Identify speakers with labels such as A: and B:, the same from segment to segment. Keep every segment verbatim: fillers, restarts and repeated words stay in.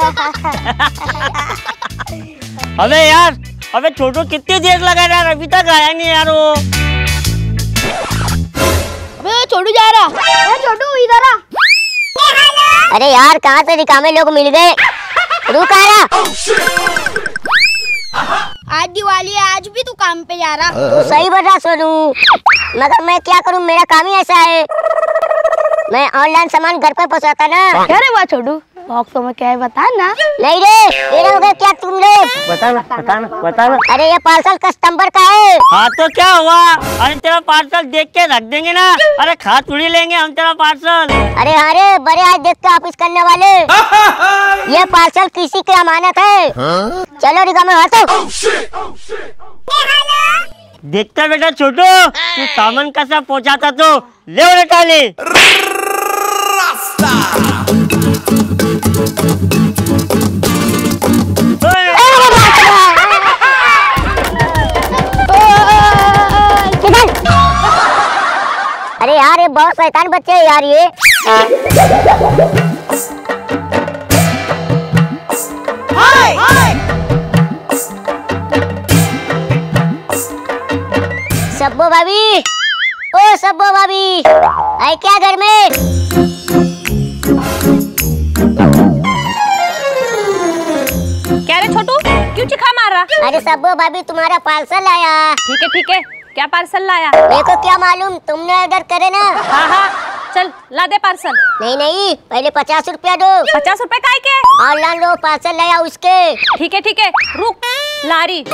A: अबे यार, अबे छोटू कितनी देर लगा यार, अभी तक आया नहीं यार वो।
B: अबे छोटू जा रहा। अरे छोटू इधर आ।
C: अरे यार कहाँ से निकामे लोग मिल गए, रुक आ रहा।
B: आज दिवाली है, आज भी तू काम पे जा रहा।
C: तू सही बोल रहा सोनू, मगर मैं क्या करूँ, मेरा काम ही ऐसा है। मैं ऑनलाइन सामान घर पे पहुँचाता ना।
B: अरे वाह छोटू, बॉक्स में क्या है बता ना।
C: नहीं रे, तेरे हो गए क्या तुम लोग?
A: बता ना, बता ना, बता ना।
C: अरे ये पार्सल कस्टमर का है।
A: हाँ तो क्या हुआ, अरे तेरा पार्सल देख के रख देंगे ना। अरे खा थोड़ी लेंगे हम तेरा पार्सल।
C: अरे अरे बड़े आज देख के ऑफिस करने वाले, ये पार्सल किसी की अमानत है। चलो रिका में हटो।
A: देखता बेटा छोटू, तू सामान कैसा पहुँचाता तो ले उठा ले।
C: अरे यार ये बहुत शैतान बच्चे है यार ये। हाय हाय। सब्बो भाभी, ओ सब्बो भाभी, आए क्या घर में?
D: क्या रे छोटू, क्यों चिखा मार रहा?
C: अरे सब्बो भाभी तुम्हारा पार्सल आया।
D: ठीक है ठीक है, क्या पार्सल लाया?
C: देखो क्या मालूम, तुमने ऑर्डर करे ना।
D: हाँ हाँ, चल ला दे पार्सल।
C: नहीं नहीं, पहले पचास रुपया दो।
D: पचास रुपए काय के?
C: ऑनलाइन लो, पार्सल लाया उसके।
D: ठीक है ठीक है, रुक लारी।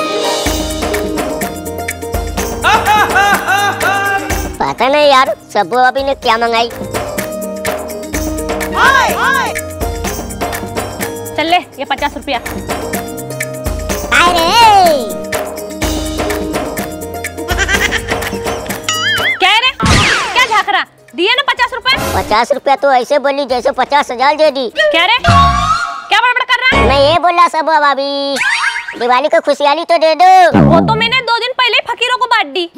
C: पता नहीं यार सब्बो भाभी ने क्या मंगाई।
D: हाय हाय। चल ले ये पचास रुपया।
C: अरे
D: क्या रे, क्या झाँक रहा? दिए ना पचास रुपए?
C: पचास रुपया तो ऐसे बोली जैसे पचास हजार दे दी।
D: क्या रे, क्या बड़बड़ कर रहा है?
C: मैं ये बोला सब्बो भाभी, दिवाली को खुशहाली तो दे दो।
D: वो तो मैंने दो दिन पहले ही फकीरों को बांट दी।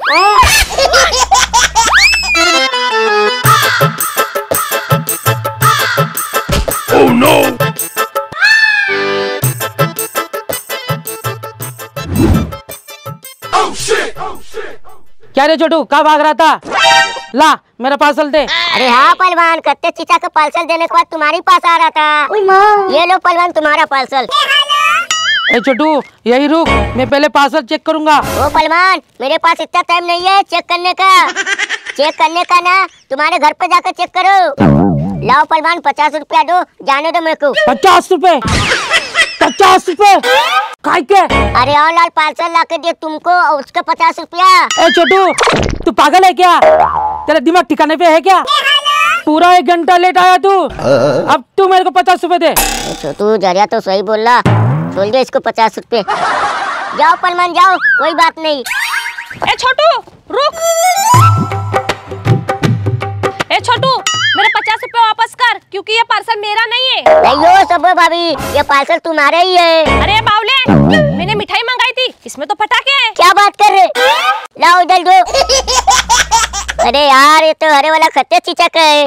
E: Oh no!
F: क्या रे छोटू, कहाँ भाग रहा था? ला मेरा पार्सल दे।
C: अरे हाँ पहलवान, कत्ते चीचा का पार्सल देने के बाद तुम्हारी पास आ रहा था। ये लो पहलवान तुम्हारा पार्सल।
F: ए छोटू यही रुक, मैं पहले पार्सल चेक करूंगा।
C: ओ पहलवान, मेरे पास इतना टाइम नहीं है चेक करने का। चेक करने का ना, तुम्हारे घर पे जाकर चेक करो। लाओ पहलवान, पचास रुपया दो, जाने दो मेरे को।
F: पचास रुपए? पचास रुपए काय के?
C: अरे ऑनलाइन पार्सल ला के दिए तुमको और उसके पचास रुपया।
F: ए छोटू तू पागल है क्या? तेरा दिमाग ठिकाने पे है क्या? पूरा एक घंटा लेट आया तू, अब तू मेरे को पचास रुपए दे।
C: छोटू जरिया तो सही बोल रहा, बोल दे इसको पचास रुपए। जाओ पलमान जाओ, कोई बात नहीं।
D: ए छोटू रुक। ए छोटू मेरे पचास रुपए वापस कर, क्योंकि ये पार्सल मेरा नहीं है।
C: नहीं हो सब्बो भाभी, ये पार्सल तुम्हारा ही है।
D: अरे बावले, मैंने मिठाई मंगाई थी, इसमें तो पटाखे हैं।
C: क्या बात कर रहे? लाओ इधर दो। अरे यार ये तो हरे वाला खत्ते चीचा का है।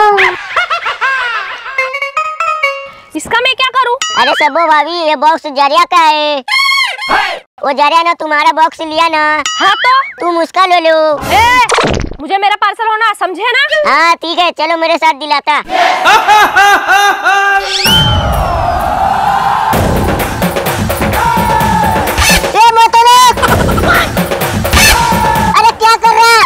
D: इसका मैं क्या करूं?
C: अरे सब्बो भाभी ये बॉक्स जरिया का है। वो जरिया ना तुम्हारा बॉक्स लिया ना।
D: हाँ तो
C: तुम उसका ले लो।
D: ए, मुझे मेरा पार्सल होना समझे ना?
C: हाँ ठीक है, चलो मेरे साथ दिलाता। अरे क्या कर रहा?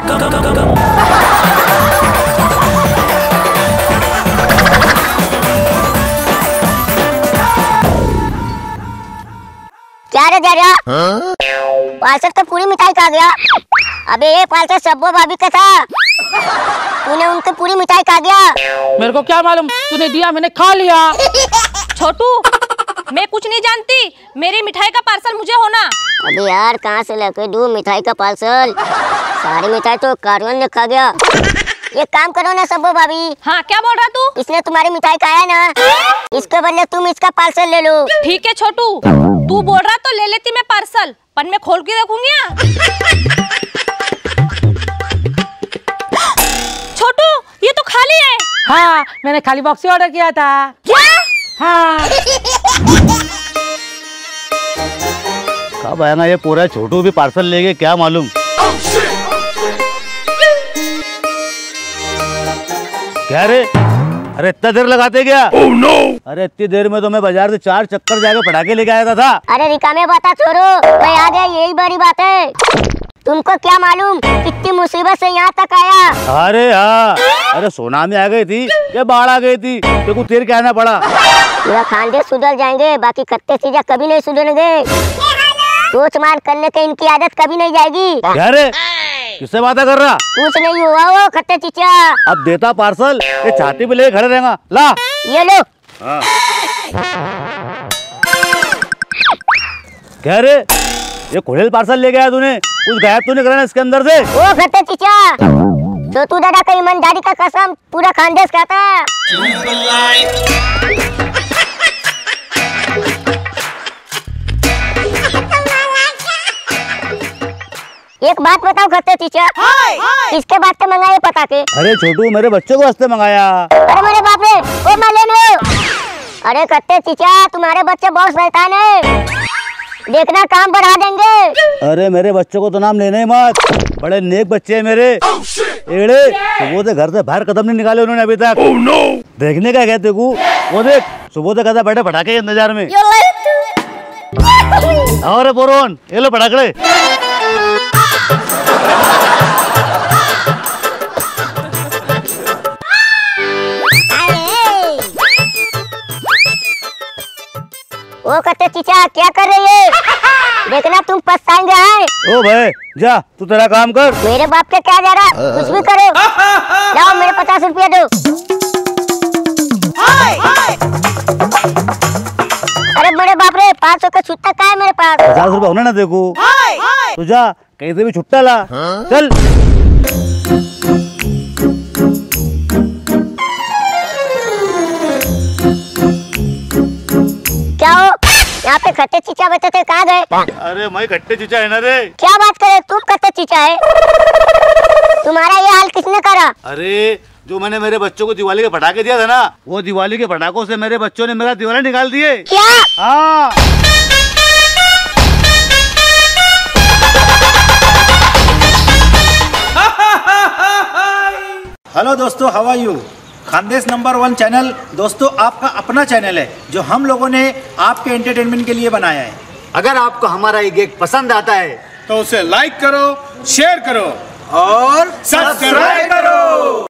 C: क्या रे जरिया? पार्सल तो पूरी मिठाई खा गया। अबे ये पार्सल सब्बो भाभी का था, तूने उनकी पूरी मिठाई खा गया।
F: मेरे को क्या मालूम, तूने दिया मैंने खा लिया।
D: छोटू मैं कुछ नहीं जानती, मेरी मिठाई का पार्सल मुझे होना।
C: अबे यार कहाँ से लेके दूँ मिठाई का पार्सल? सारी मिठाई तो कारवन ने खा गया। ये काम करो ना सब्बो भाभी।
D: हाँ क्या बोल रहा तू?
C: इसने तुम्हारी मिठाई खाया ना, इसके बदले तुम इसका पार्सल ले लो।
D: ठीक है छोटू, तू बोल रहा तो ले लेती मैं पार्सल, पर मैं खोल के देखूंगी। छोटू ये तो खाली है।
F: हाँ मैंने खाली बॉक्स से ऑर्डर किया था।
D: क्या?
F: हाँ
E: कब आएगा ये पूरा छोटू भी पार्सल लेके, क्या मालूम। क्या रे, अरे इतना देर लगाते क्या? oh, no! अरे इतनी देर में तो मैं बाजार से चार चक्कर जाके पटाखे लेके आया था।
C: अरे रिकामे बाता छोड़ो, मैं आ गया, यही बड़ी बात है। तुमको क्या मालूम कितनी मुसीबत से यहाँ तक आया।
E: अरे हाँ, अरे सुनामी आ गई थी या बाढ़ आ गई थी, देखो तेरे क्या आना पड़ा।
C: पूरा खानदेश सुधर जाएंगे, बाकी कत्ते चीजें कभी नहीं सुधरेंगे। सोच मान करने की इनकी आदत कभी नहीं जाएगी।
E: क्या रे, किससे बातें कर रहा?
C: कुछ नहीं हुआ वो खट्टे चीचा।
E: अब देता पार्सल, ये छाती पे लेके खड़े रहेगा। ला
C: ये लो।
E: हाँ। क्या रे, ये खुलेल पार्सल लेके आया तूने, कुछ गायब तो नहीं करा इसके अंदर से?
C: ओ खट्टे चीचा, तो तू दादा का ईमानदारी का कसम पूरा खानदेश खाता है। एक बात बताओ खट्टे चीचा, किसके बात पे मंगाए पटाखे?
E: अरे छोटू, मेरे बच्चों को वास्ते मंगाया।
C: अरे मेरे बाप रे, ओ मैं ले लो। अरे खट्टे चीचा, तुम्हारे बच्चे बहुत शैतान है, देखना काम बढ़ा देंगे।
E: अरे मेरे बच्चों को तो नाम लेना ही मत, बड़े नेक बच्चे हैं मेरे। एड़े सुबह से घर से बाहर कदम नहीं निकाले उन्होंने अभी तक। oh, no! देखने का कहते को, वो देख सुबह से कहता बैठे पटाखे के इंतजार में। और बोरोन, ये लो पटाखे।
C: ओ कत्ते चीचा, क्या कर रही है? देखना तुम पछताएंगे। हैं
E: ओ भाई जा, तू तेरा काम कर।
C: मेरे बाप के क्या जा रहा, कुछ भी करो। जाओ मेरे पचास रुपया दो। अरे बड़े बाप रे, पाँच सौ का छुट्टा का है मेरे पास।
E: पचास रुपया होना ना देखो, तू जा कहीं से भी छुट्टा ला। चल
C: क्या हो, यहाँ पे खट्टे चीचा बचे थे, कहाँ गए?
E: अरे मैं खट्टे चीचा है ना रे।
C: क्या बात करे, तुम खट्टे चीचा है? तुम्हारा ये हाल किसने करा?
E: अरे जो मैंने मेरे बच्चों को दिवाली के पटाखे दिया था ना, वो दिवाली के पटाखों से मेरे बच्चों ने मेरा दिवाली निकाल दिए।
C: क्या?
E: हाँ।
G: हेलो दोस्तों, how are you? Khandesh number one channel दोस्तों आपका अपना चैनल है जो हम लोगों ने आपके एंटरटेनमेंट के लिए बनाया है।
E: अगर आपको हमारा ये गीत पसंद आता है
H: तो उसे लाइक करो, शेयर करो और सब्सक्राइब करो।